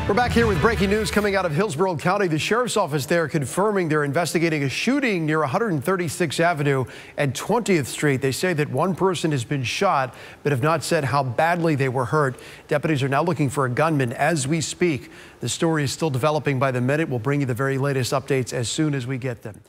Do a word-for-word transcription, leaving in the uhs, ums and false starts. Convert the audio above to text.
We're back here with breaking news coming out of Hillsborough County. The sheriff's office there confirming they're investigating a shooting near one thirty-sixth Avenue and twentieth Street. They say that one person has been shot, but have not said how badly they were hurt. Deputies are now looking for a gunman as we speak. The story is still developing by the minute. We'll bring you the very latest updates as soon as we get them.